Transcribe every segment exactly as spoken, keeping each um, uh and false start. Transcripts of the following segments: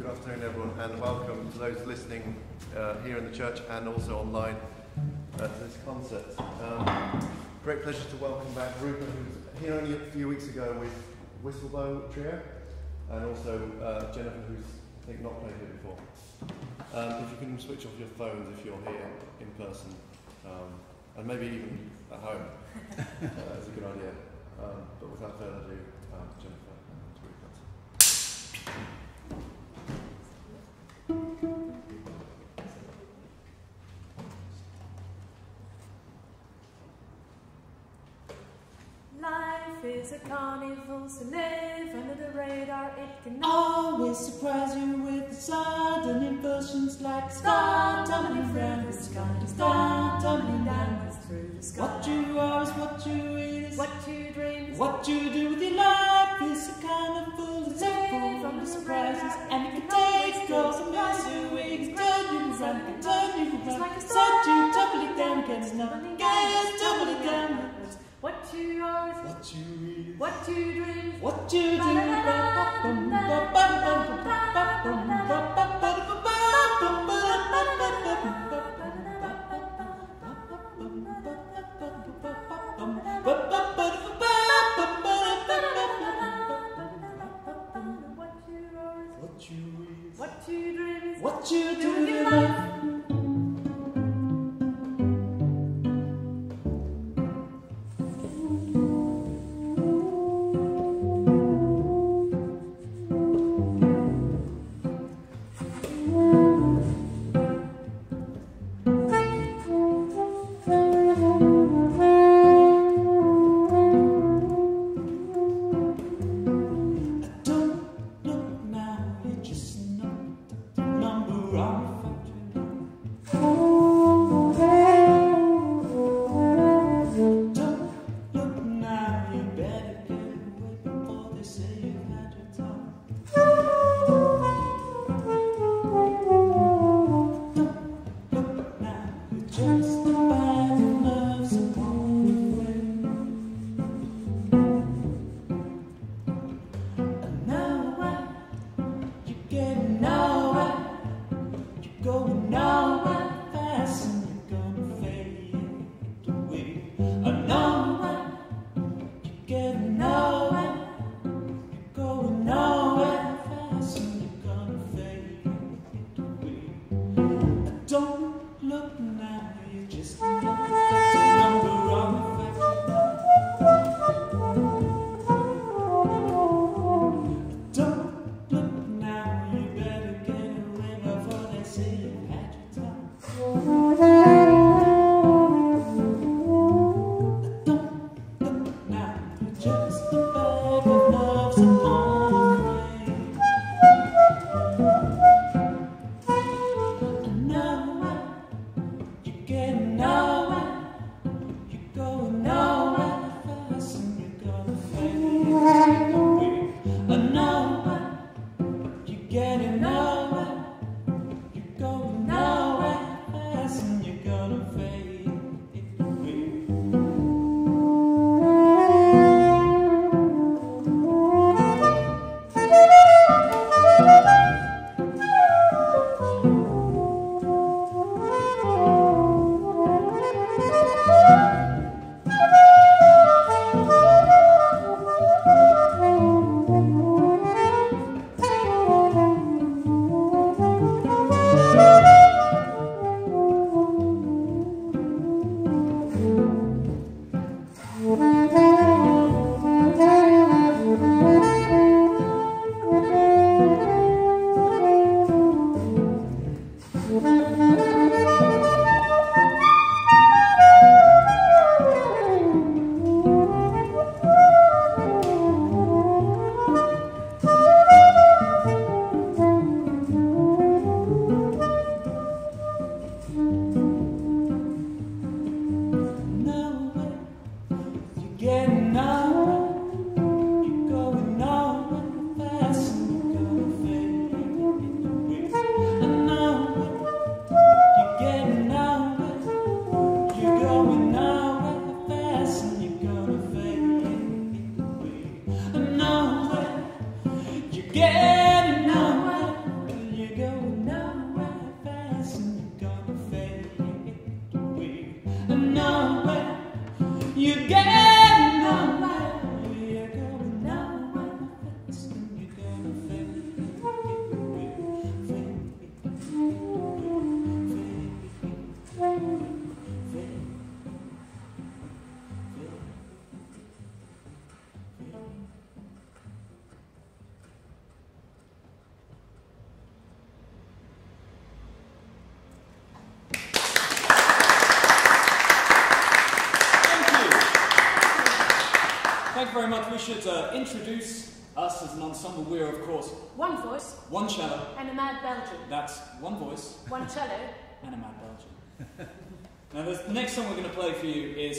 afternoon, everyone, and welcome to those listening uh, here in the church and also online uh, to this concert. Um, great pleasure to welcome back Rupert, who was here only a few weeks ago with Whistlebow Trio, and also uh, Jennifer, who's I think not played here before. Um, if you can switch off your phones if you're here in person, um, and maybe even at home, uh, that's a good idea. Um, but without further ado, um, Jennifer and Rupert. Life is a carnival, so live under the radar. It can always surprise you with sudden inversions like star tumbling down the sky, star tumbling downwards through the sky. What you are is what you is, what you dream is what you do with your life is a carnival. It's full from the surprises, and it can take all the mess away. It can turn you around, it can turn you around. Set you tumbling down against nothing, get tumbling downwards. What you are is what you is, what you dream is what you do. What you dream is what you do with your life. much. We should uh, introduce us as an ensemble. We're, of course, one voice, one cello, and a Mad Belgian. That's one voice, one cello, and a Mad Belgian. Now, the next song we're going to play for you is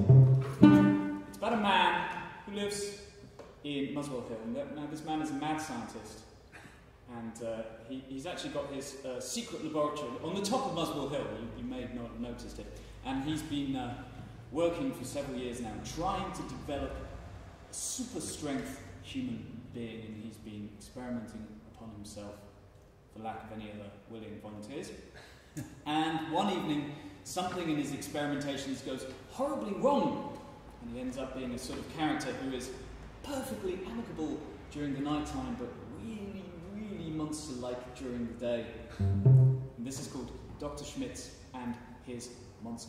it's about a man who lives in Muswell Hill. Now, this man is a mad scientist, and uh, he, he's actually got his uh, secret laboratory on the top of Muswell Hill. You, you may not have noticed it, and he's been uh, working for several years now, trying to develop a super strength human being, and he's been experimenting upon himself for lack of any other willing volunteers. And one evening, something in his experimentations goes horribly wrong, and he ends up being a sort of character who is perfectly amicable during the night time, but really, really monster-like during the day. And this is called Doctor Schmitz and His Monster.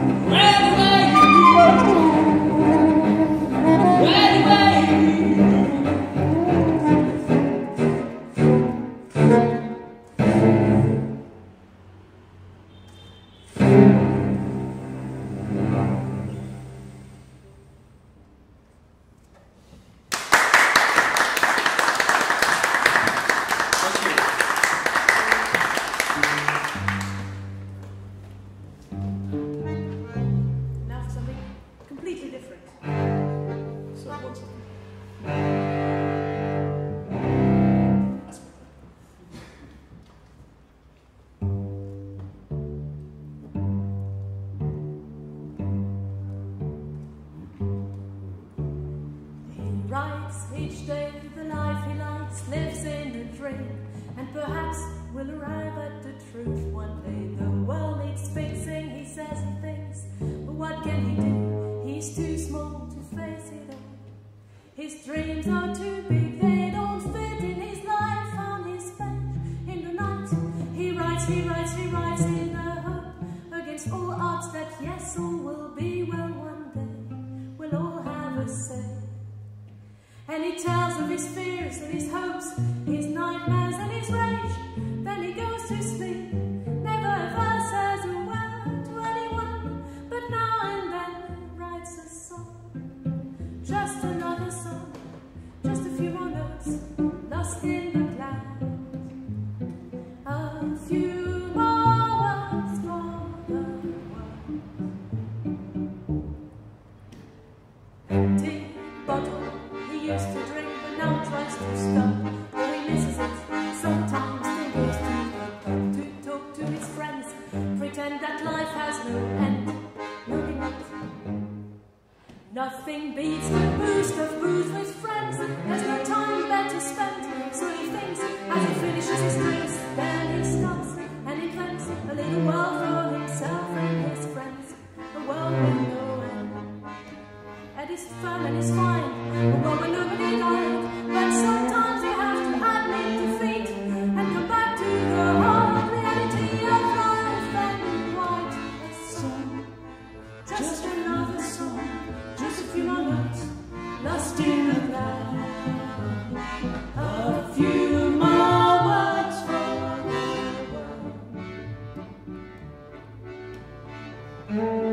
Anyway, writes each day the life he likes, lives in a dream, and perhaps will arrive at the truth one day. The world needs fixing, he says and thinks, but what can he do? He's too small to face it all. His dreams are too big, they don't fit in his life. On his bench in the night, he writes, he writes, he writes in the hope against all odds that yes, all will be well one day. We'll all have a say. And he tells of his fears and his hopes, his nightmares and his rage. Then he goes to sleep, never ever says a word to anyone, but now and then writes a song. Just another song, just a few more notes, lost in the clouds. A few more words for the world. Empty bottle he used to drink, but now tries to stop. Oh, he misses it. Sometimes he goes to the pub to talk to his friends, pretend that life has no end, no limit. Nothing beats the boost of booze with friends. There's no time better spent, so he thinks as he finishes his drinks. Then he stops and invents a little world for himself and his friends, a world with no end. And it's fun and it's fine, a world where nobody died, but sometimes you have to admit defeat and come back to the hard reality of life and write a song. Just another song, just a few more notes, lost in the clouds. A few more words for the world.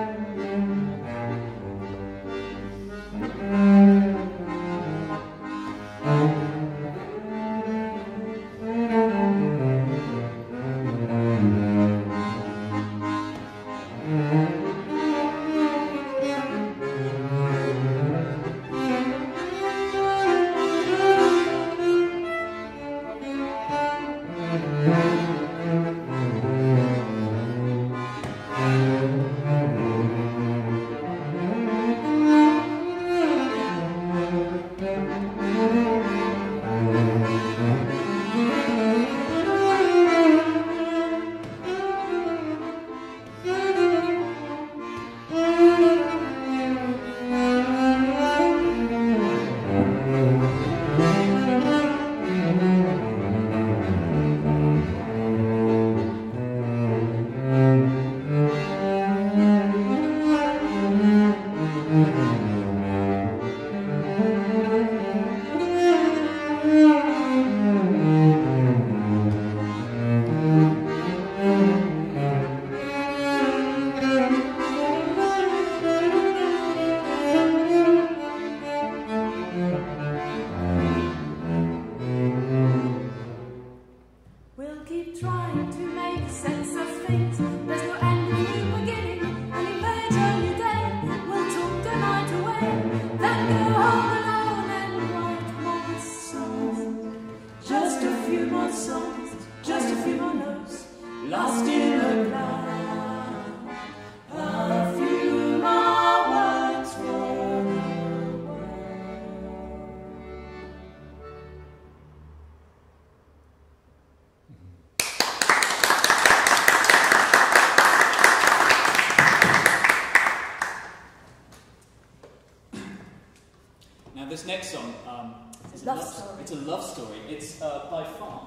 This next song, um, it's, a love story. it's a love story. It's uh, by far,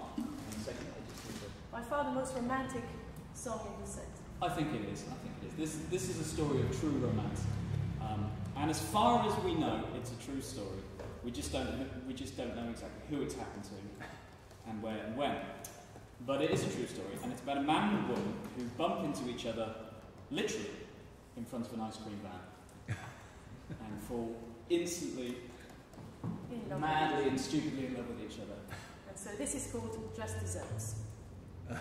by far the most romantic song in the set. I think it is. I think it is. This this is a story of true romance, um, and as far as we know, it's a true story. We just don't we just don't know exactly who it's happened to, and where and when. But it is a true story, and it's about a man and a woman who bump into each other, literally, in front of an ice cream van, and fall instantly. Madly and stupidly in love with each other. And so this is called Just Desserts. La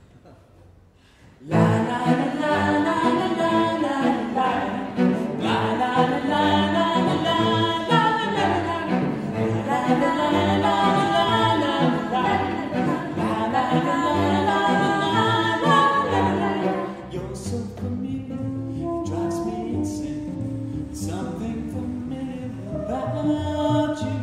la la la la la la la la la la la You're so familiar, it drives me insane. Something familiar about you.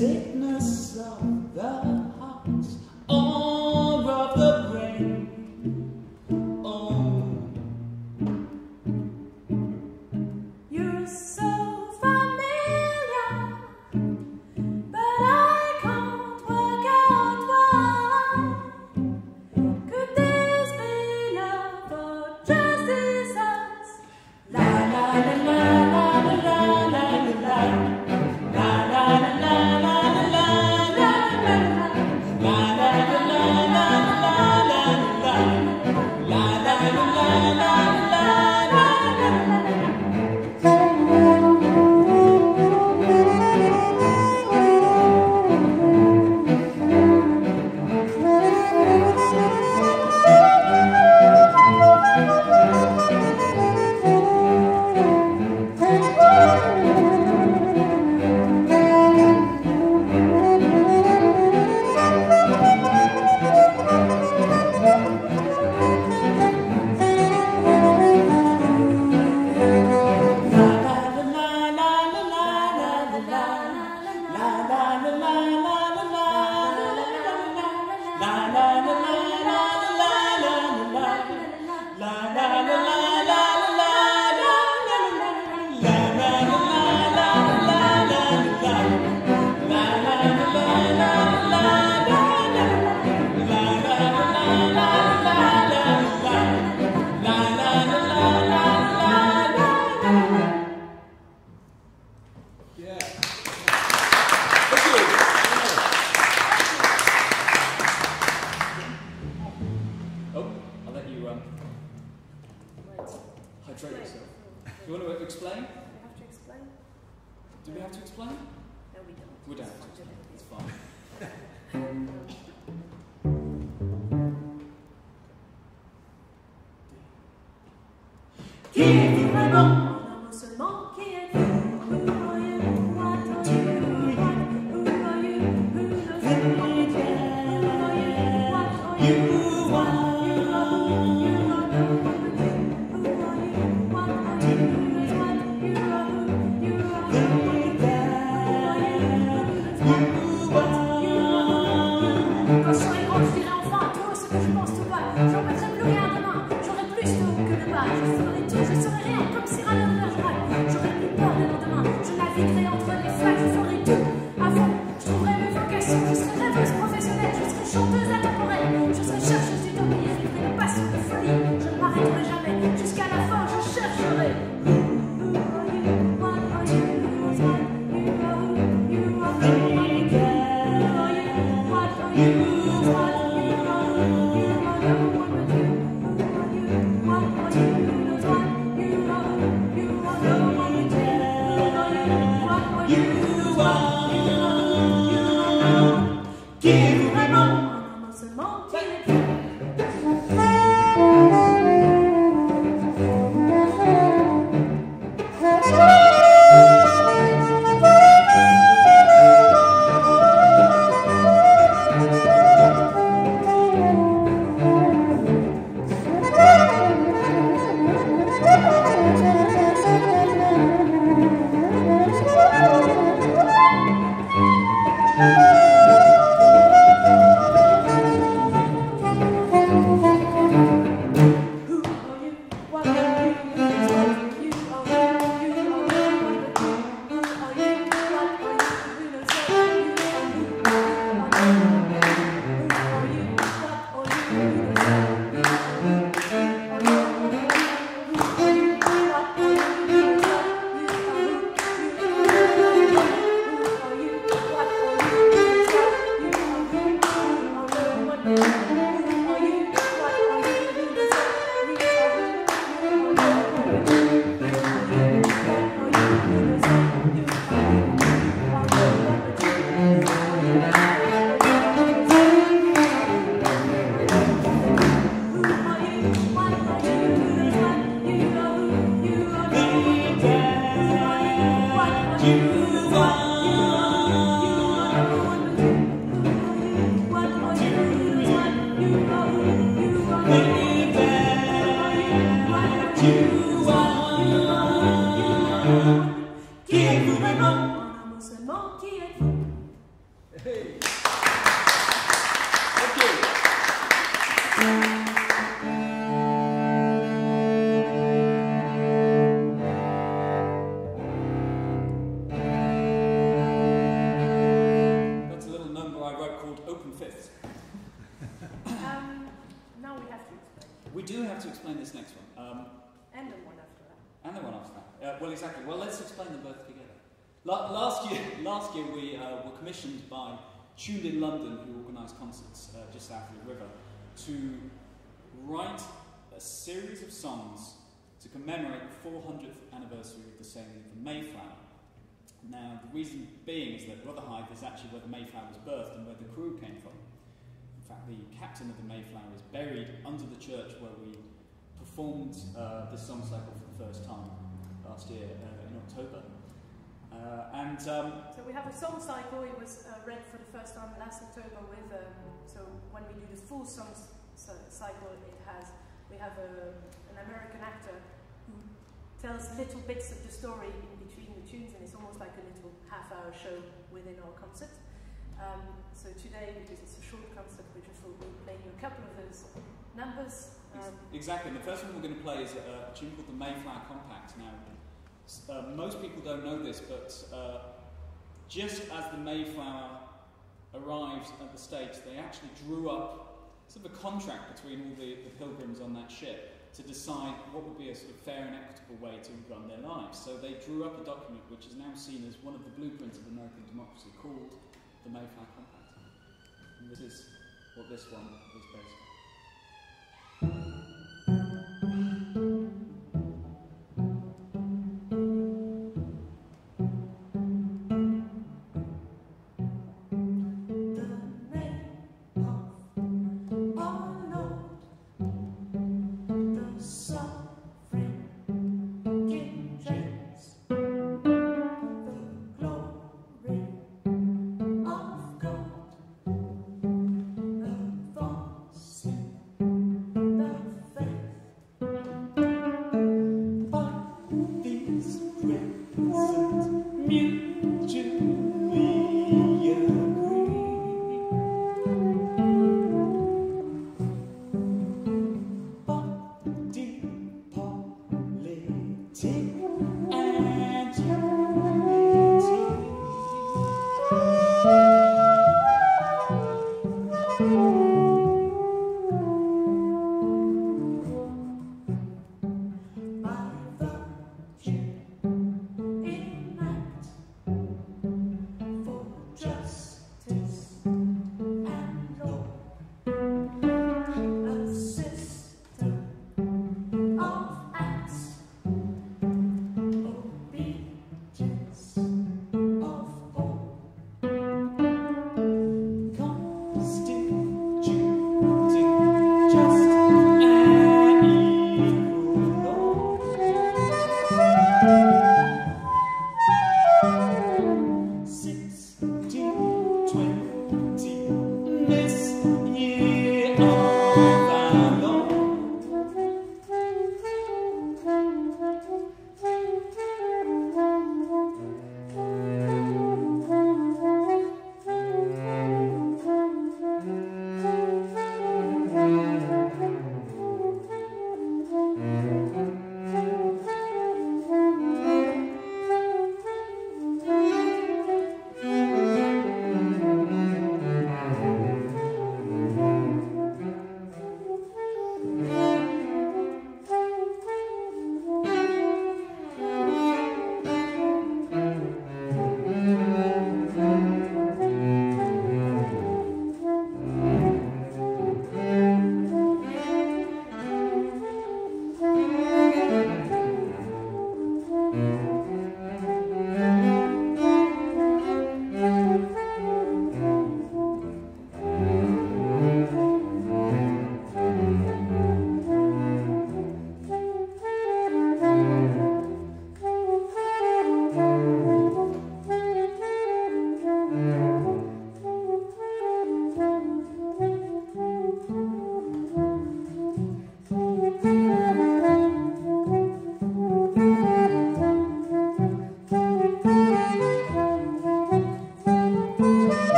sickness of the heart or of the brain. Oh, you're so familiar, but I can't work out why. Could this be love or just distance? La la la la la la la la la. Hey. Thank you. That's a little number I wrote called Open Fifths. Um, now we have to explain. We do have to explain this next one. Um, And the one after that. And the one after that. Uh, well, exactly. Well, let's explain them both together. La last year, last year we uh, were commissioned by Tuesday London, who organised concerts uh, just south of the river, to write a series of songs to commemorate the four hundredth anniversary of the sailing of the Mayflower. Now, the reason being is that Rotherhithe is actually where the Mayflower was birthed and where the crew came from. In fact, the captain of the Mayflower is buried under the church where we performed uh, this song cycle for the first time last year uh, in October. Uh, and um, So we have a song cycle. It was uh, read for the first time last October with, um, so when we do the full song cycle, it has, we have a, an American actor who tells little bits of the story in between the tunes, and it's almost like a little half-hour show within our concert. Um, so today, because it's a short concert, we just will be playing you a couple of those numbers. Um, exactly, and the first one we're going to play is a, a tune called the Mayflower Compact. Now, uh, most people don't know this, but uh, just as the Mayflower arrived at the States, they actually drew up sort of a contract between all the, the pilgrims on that ship to decide what would be a sort of fair and equitable way to run their lives. So they drew up a document which is now seen as one of the blueprints of American democracy, called the Mayflower Compact. And this is what this one is based on. Sixteen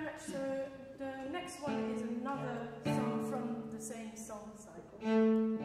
much. So the next one is another song from the same song cycle. And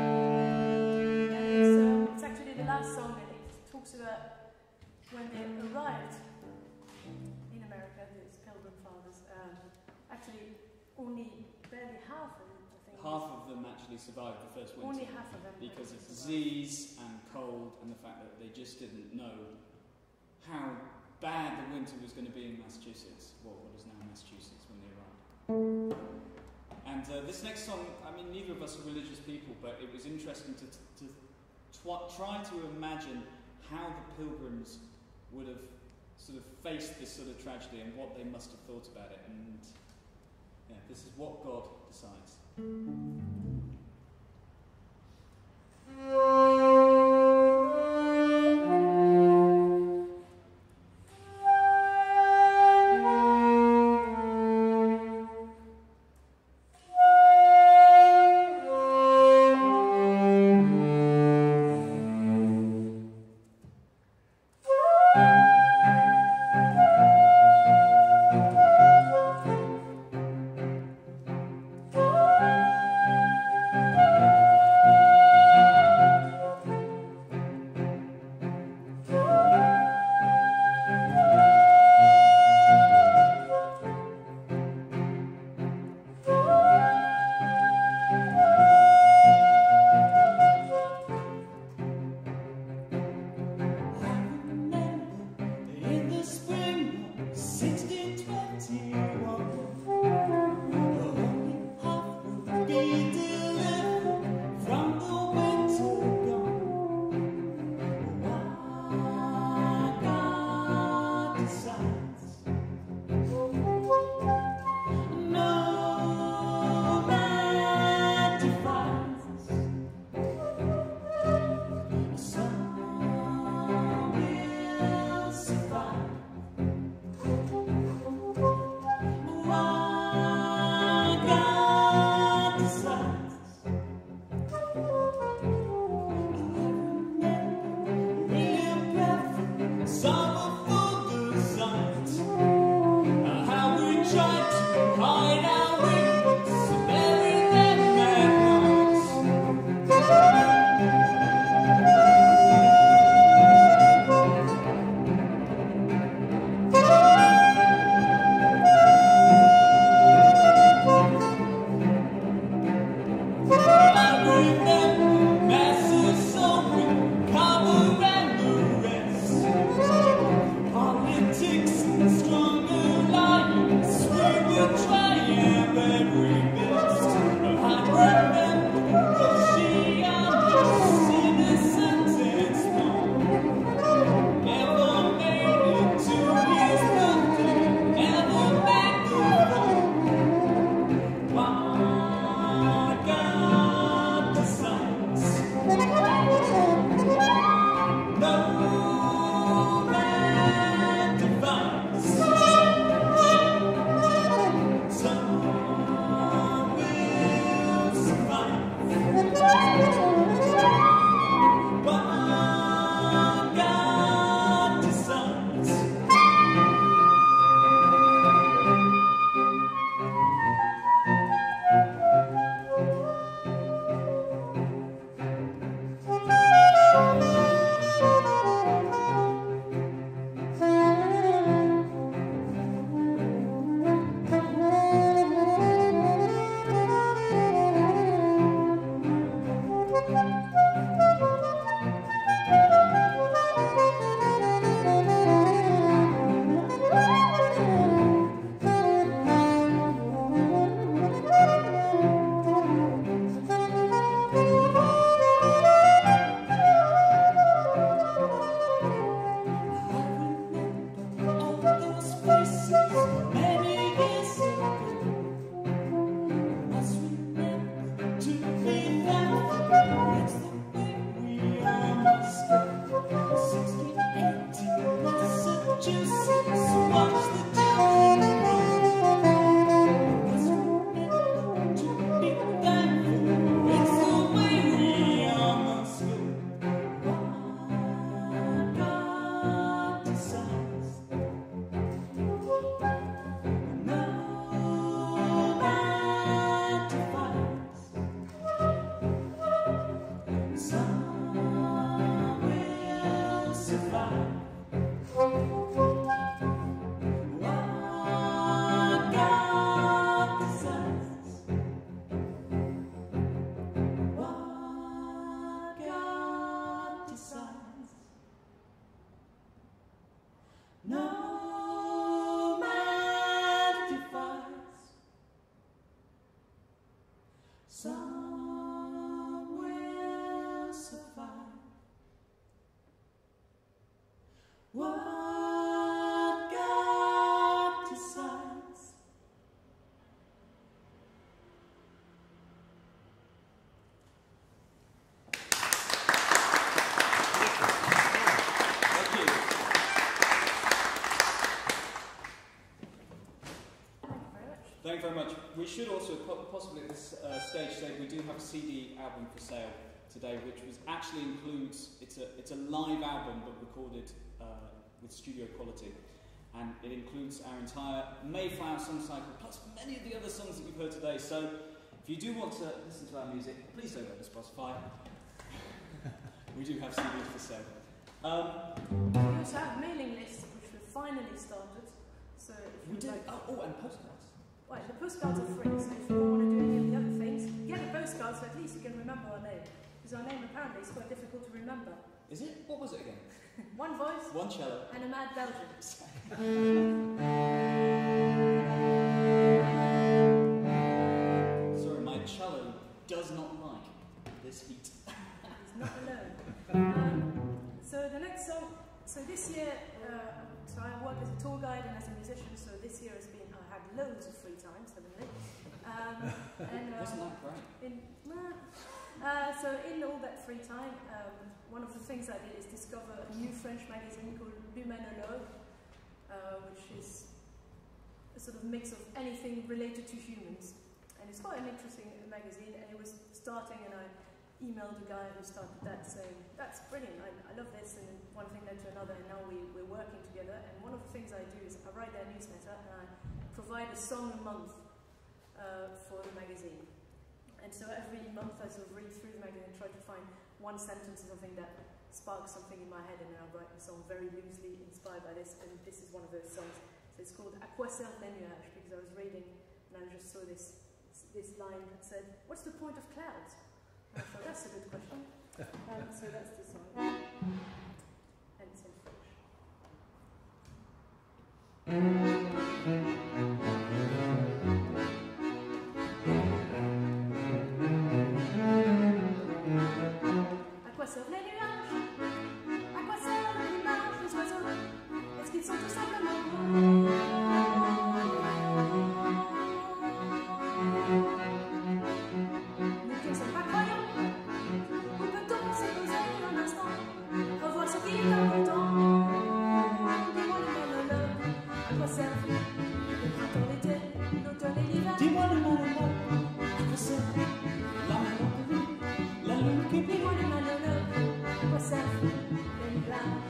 it's, um, it's actually the last song, and it talks about when they arrived in America, these Pilgrim Fathers. Um, actually, only barely half of them, I think. Half of them actually survived the first winter. Only half of them. Because of disease and cold and the fact that they just didn't know how bad the winter was going to be in Massachusetts, well, what is now Massachusetts, when they arrived. And uh, this next song, I mean, neither of us are religious people, but it was interesting to, to tw try to imagine how the Pilgrims would have sort of faced this sort of tragedy and what they must have thought about it. And yeah, this is what God decides. Thank you very much. We should also po possibly at this uh, stage say we do have a C D album for sale today, which was actually includes, it's a, it's a live album but recorded uh, with studio quality. And it includes our entire Mayflower song cycle, plus many of the other songs that you've heard today. So if you do want to listen to our music, please don't go to Spotify. We do have C Ds for sale. Um, we also have mailing lists, which we've finally started. So if we do. Like, oh, oh, and postcards. Right, the postcards are free, so if you don't want to do any of the other things, get a postcard so at least you can remember our name. Because our name apparently is quite difficult to remember. Is it? What was it again? One voice. One cello. And a mad Belgian. Sorry, my cello does not like this heat. He's not alone. Um, so the next song, so this year, uh, so I work as a tour guide and as a musician, so this year has been, I had loads of free time suddenly. Um, and, uh, Wasn't that great? In, uh, so in all that free time, um, one of the things I did is discover a new French magazine called L'Humanologue, uh, which is a sort of mix of anything related to humans. And it's quite an interesting magazine, and it was starting, and I emailed the guy who started that saying, that's brilliant, I, I love this, and then one thing led to another, and now we, we're working together. And one of the things I do is I write their newsletter, and I provide a song a month uh, for the magazine. And so every month I sort of read through the magazine and try to find one sentence or something that sparks something in my head, and then I write a song very loosely inspired by this, and this is one of those songs. So it's called À quoi servent les nuages, because I was reading and I just saw this, this line that said, what's the point of clouds? And I thought, that's a good question. Um, so that's the song. And it's in French. À quoi servent les nuages? À quoi servent l'image des oiseaux? Est-ce qu'ils sont tout simplement beaux? Nous qui ne sommes pas croyants, où peut-on se poser un instant, revoir ce qui est important? Dis-moi le monologue, à quoi servent le printemps, l'été, l'automne et l'hiver? Dis-moi le monologue, à quoi servent la mélancolie, la lune qui brille? Dis-moi le monologue, à quoi servent les nuages?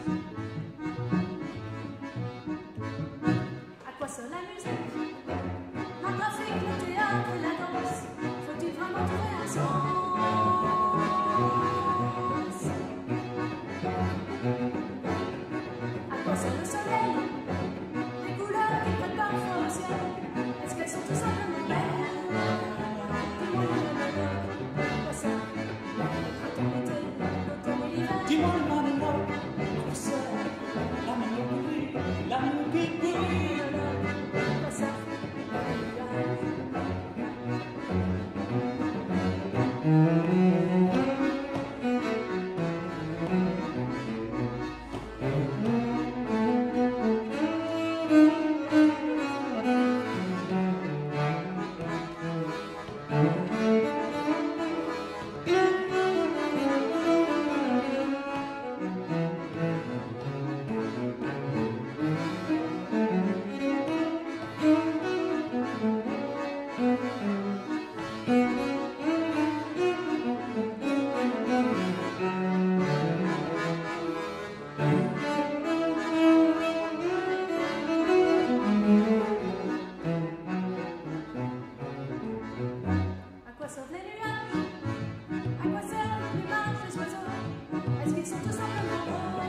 À quoi sert la musique? L'graphique, le théâtre et la danse? Faut-il vraiment trouver un sens? À quoi sert le soleil? Les couleurs qui prennent parfois au ciel, est-ce qu'elles sont tout simplement belles? Dis-moi le monologue, à quoi sert le printemps, l'été, l'automne et l'hiver? Dis-moi le monologue, à quoi servent la mélancolie, la lune qui brille? À quoi servent les nuages? À quoi servent les nuages? À quoi servent l'image des oiseaux? Est-ce qu'ils sont tout simplement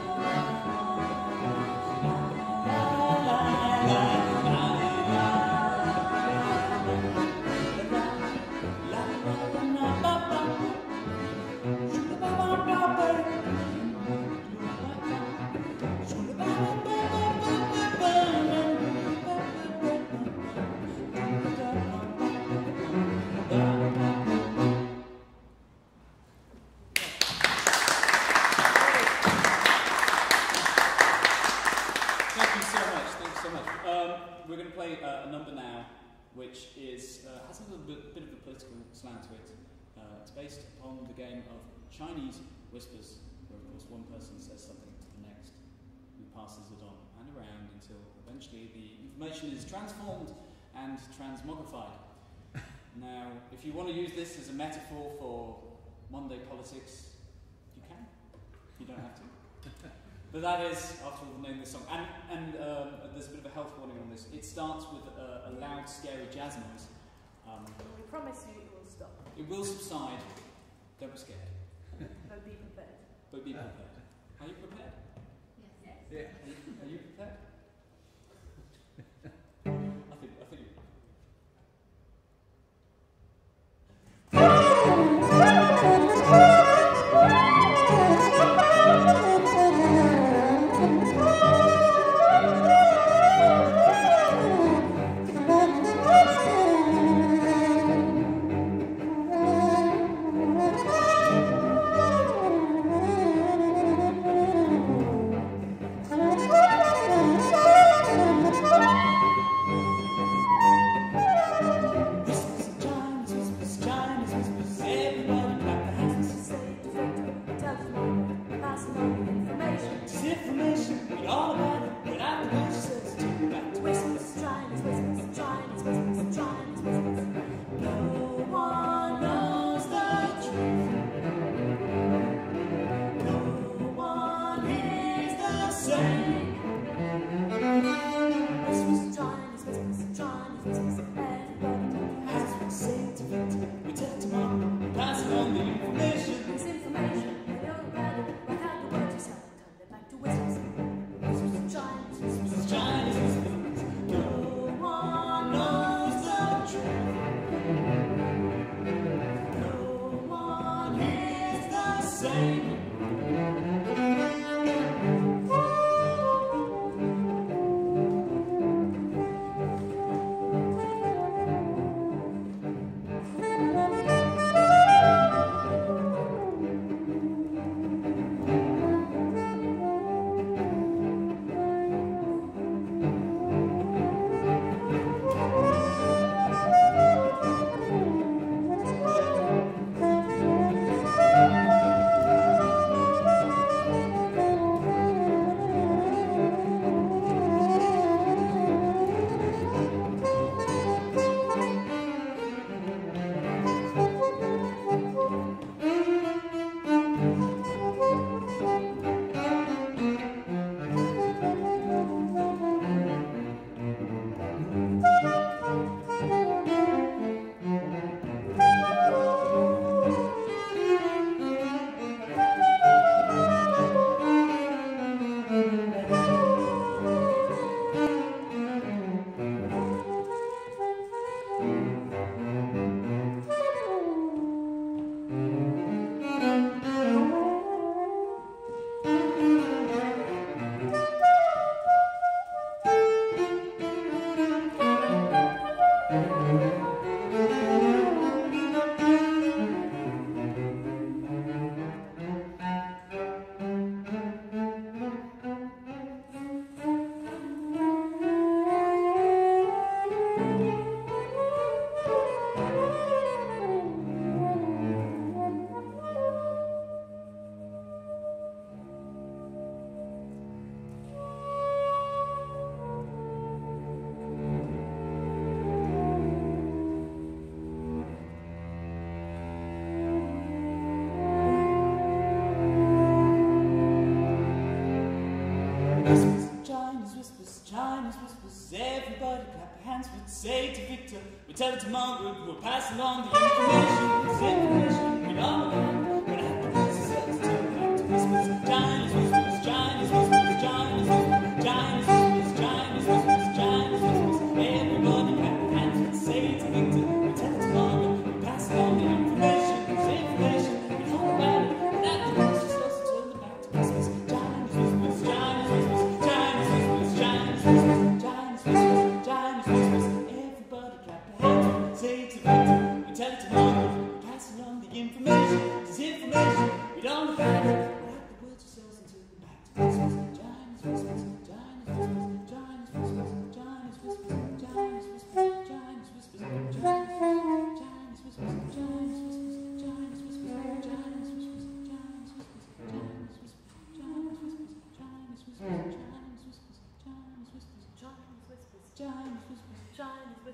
Thank you so much. Thank you so much. Um, we're going to play uh, a number now, which is uh, has a little bit, bit of a political slant to it. Uh, it's based upon the game of Chinese whispers, where of course one person says something to the next, who passes it on and around until eventually the information is transformed and transmogrified. Now, if you want to use this as a metaphor for Monday politics, you can. You don't have to. But that is, after all, the name of the song. And, and um, there's a bit of a health warning on this. It starts with a, a loud, scary jazz noise. Um, We promise you it will stop. it will subside. Don't be scared. But be prepared. But be prepared. Are you prepared? Yes. Yeah. Are you, are you prepared? I think, I think you say to Victor, we tell it to Margaret, we'll pass along the information. This information we don't know, but I have to lose ourselves to back to whispers, Chinese whispers, Chinese whispers, Chinese whispers, Chinese whispers, Chinese whispers, Chinese whispers. Everybody clap their hands and say to Victor, we tell it to Margaret, we pass along the information. This information we don't know about it, but I have to lose ourselves to back to whispers, Chinese whispers, Chinese whispers, Chinese whispers, Chinese whispers, Chinese whispers, Chinese whispers. Say to Victor, we tell it to Margaret, pass along the information. This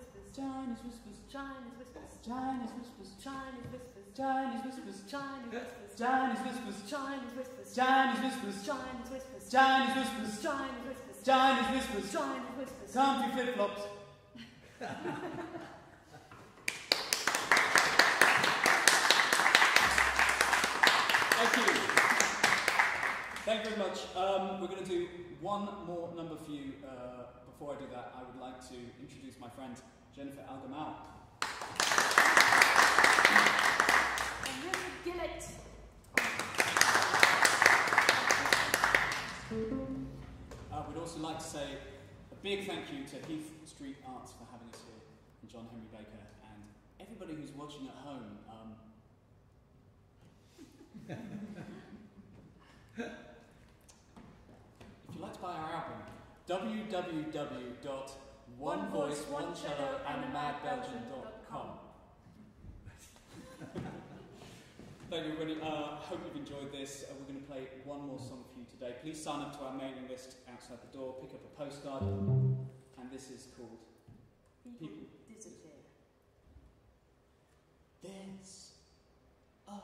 whispers, Chinese whispers, Chinese whispers, Chinese whispers, Chinese whispers, Chinese whispers, Chinese whispers, Chinese whispers, Chinese whispers, Chinese whispers, Chinese whispers, Chinese whispers, Chinese whispers, Chinese whispers, Chinese whispers, comfy flip-flops. Thank you. Thank you very much. Um, we're going to do one more number for you. Uh, before I do that, I would like to introduce my friend Jennifer Gammal. and Rupert Gillett. Uh, we'd also like to say a big thank you to Heath Street Arts for having us here, and John Henry Baker, and everybody who's watching at home. Um, If you'd like to buy our album, w w w dot one voice one cello and a mad belgian dot com. Thank you, everybody. Uh, hope you've enjoyed this. Uh, we're going to play one more song for you today. Please sign up to our mailing list outside the door, pick up a postcard, and this is called People People. disappear. There's a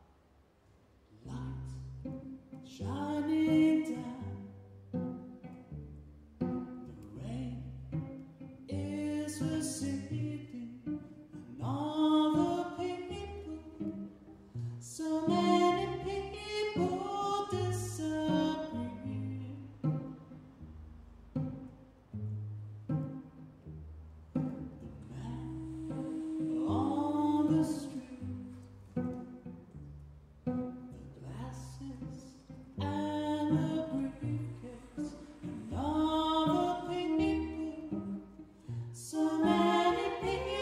light shining down. The rain is receding, and all the people, so many people disappear. The man on the street, the glasses and the briefcase, and all the people, so many people.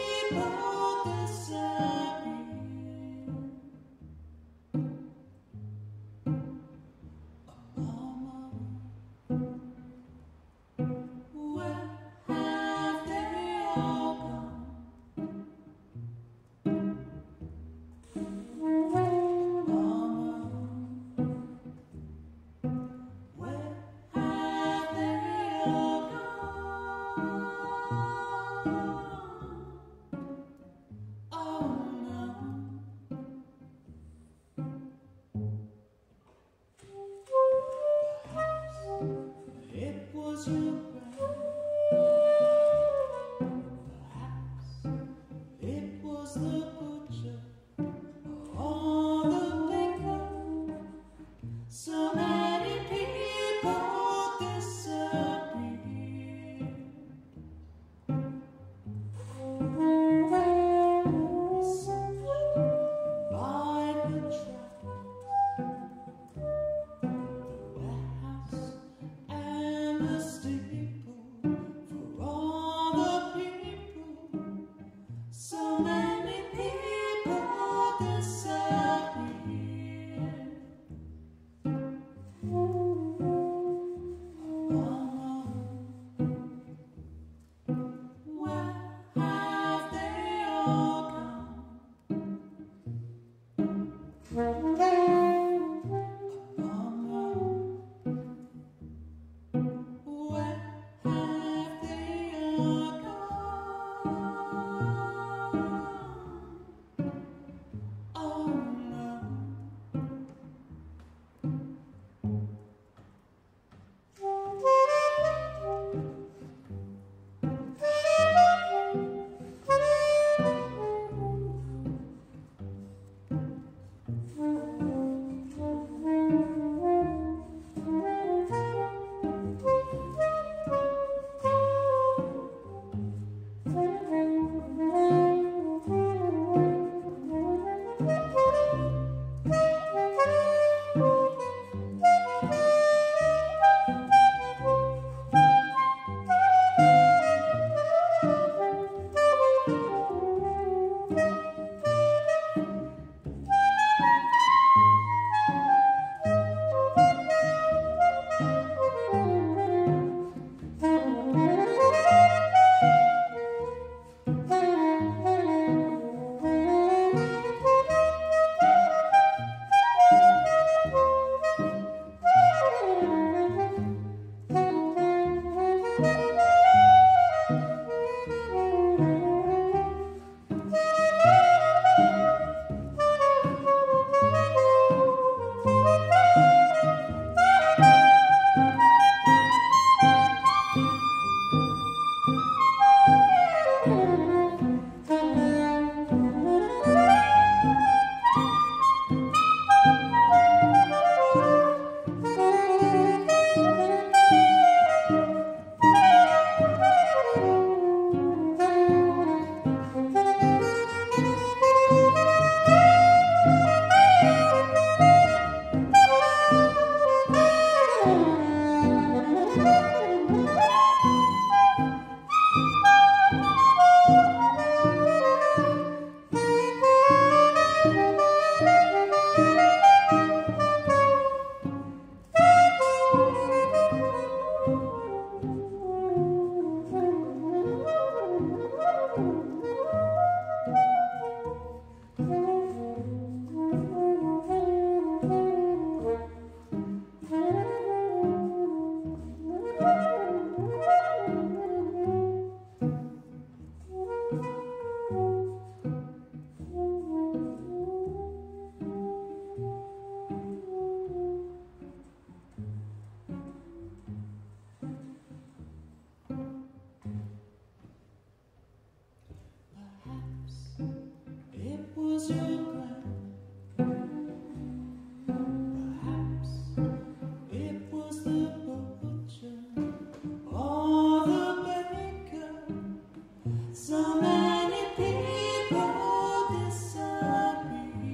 So many people disappear.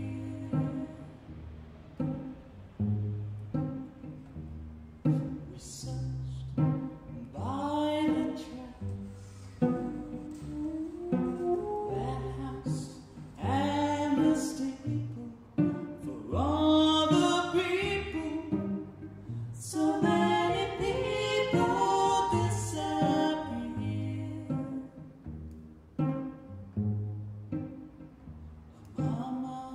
We searched by the track, warehouse and the steeple for all the people. So many people disappear. Mama,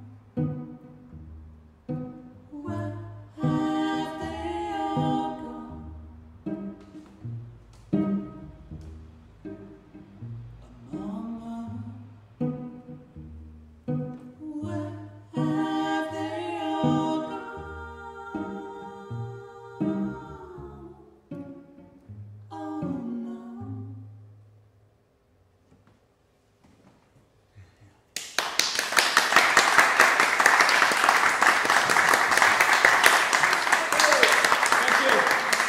where have they all gone? Mama, where have they all gone? Oh no. Thank you.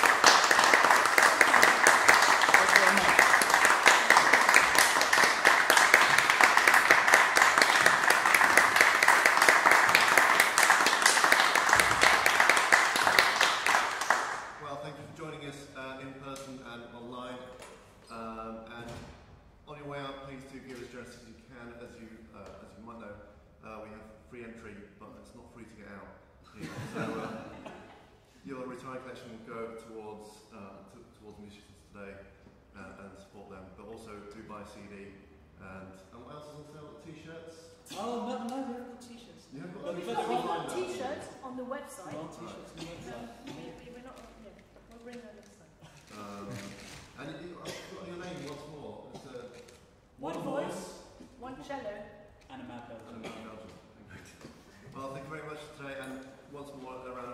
Thank you very much. Well, thank you for joining us uh, in person and online. Um, and on your way out, please do give as generous as you can. As you uh, as you might know, uh, we have free entry, but it's not free to get out here. So uh, your retirement collection will go towards uh, to, towards musicians today uh, and support them. But also do buy a C D. And, and what else is on sale? T-shirts. Oh, no, no, we haven't got t-shirts. You haven't But got We've but got, we we've got find out. t-shirts on the website. got t-shirts on the website. Um, we, we're not, yeah, we'll bring that next time. Um, and you, I've got your name once more. It's, uh, One voice, one cello. And a Mad Belgian. Belgium. Well, thank you very much today, and once more around.